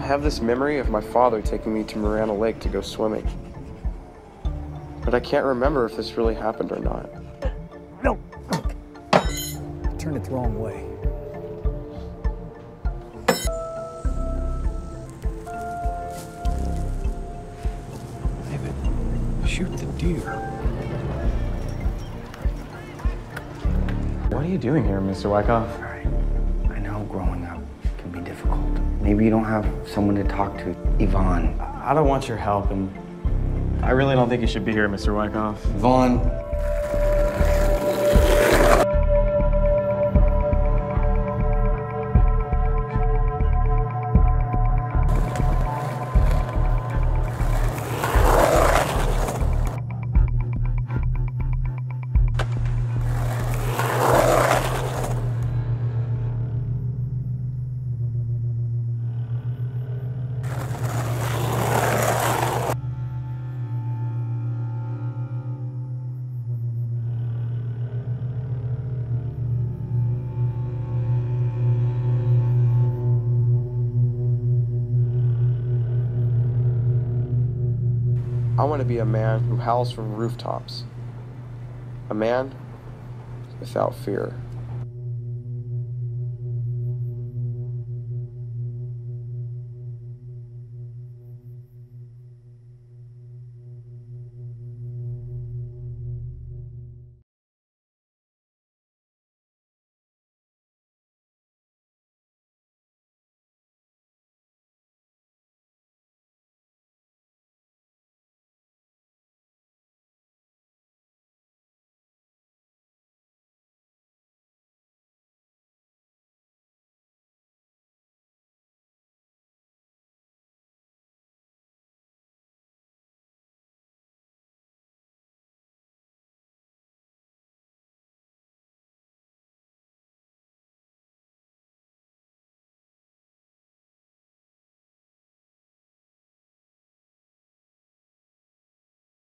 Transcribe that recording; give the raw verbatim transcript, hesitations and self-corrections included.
have this memory of my father taking me to Marana Lake to go swimming. But I can't remember if this really happened or not. No! I turned it the wrong way. David, shoot the deer. What are you doing here, Mister Wyckoff? All right. I know growing up can be difficult. Maybe you don't have someone to talk to. Yvonne. I don't want your help, and I really don't think you should be here, Mister Wyckoff. Yvonne. I want to be a man who howls from rooftops. A man without fear.